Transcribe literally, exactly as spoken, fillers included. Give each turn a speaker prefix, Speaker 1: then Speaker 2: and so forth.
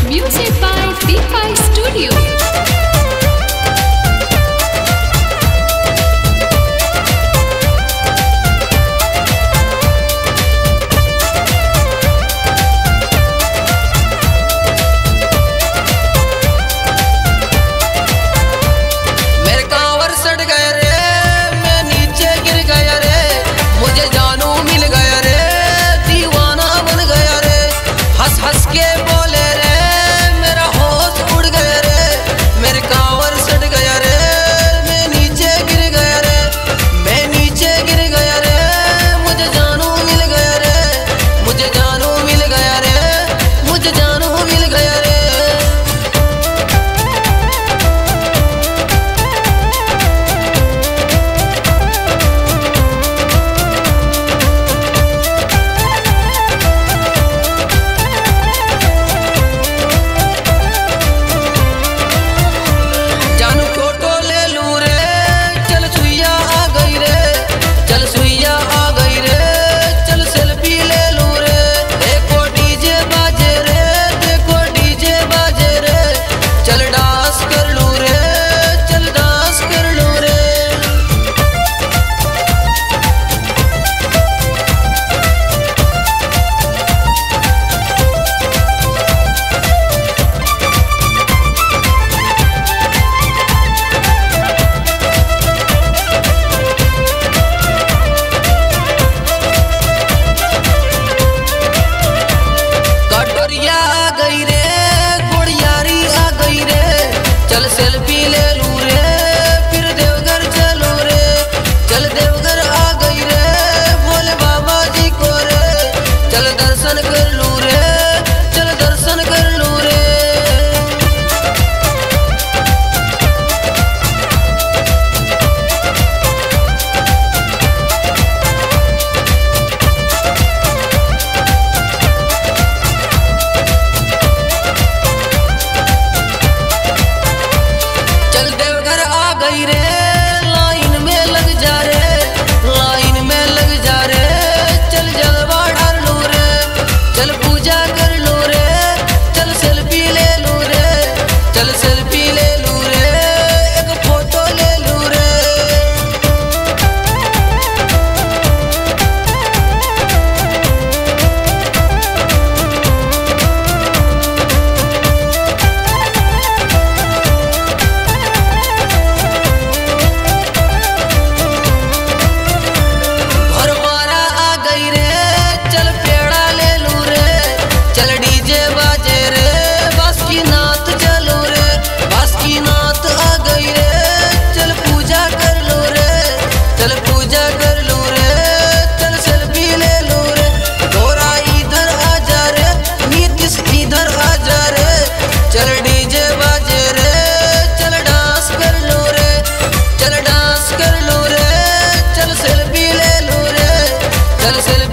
Speaker 1: Music by Deepa Studio.
Speaker 2: Selfie ले लूं रे, फिर देवघर चलो रे, चल देवघर आ गई रे, भोले बाबा जी को रे, चल दर्शन कर लूं रे, चल दर्शन कर लूं रे। लाइन में लग जा रे, लाइन में लग जा रे, चल जलवा डाल लो रे, चल पूजा कर लो रे, चल सेल्फी ले लो रे, चल सेल्फी ले लो रे, एक फोटो ले लो रे। चल डीजे बाजे रे, बासुकीनाथ चलो रे, बासुकीनाथ आ गई रे, चल पूजा कर लो रे, चल पूजा कर लो रे, चल सेल्फी ले लो रे। गोरा इधर आ जा रे, नीतीश इधर आ जा रे, चल डीजे बाजे रे, चल डांस कर लो रे, चल डांस कर लो रे, चल सेल्फी ले लो रे, चल सेल्फी